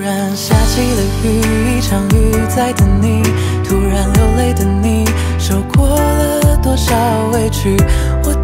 然下起了雨，一场雨在等你。突然流泪的你，受过了多少委屈？我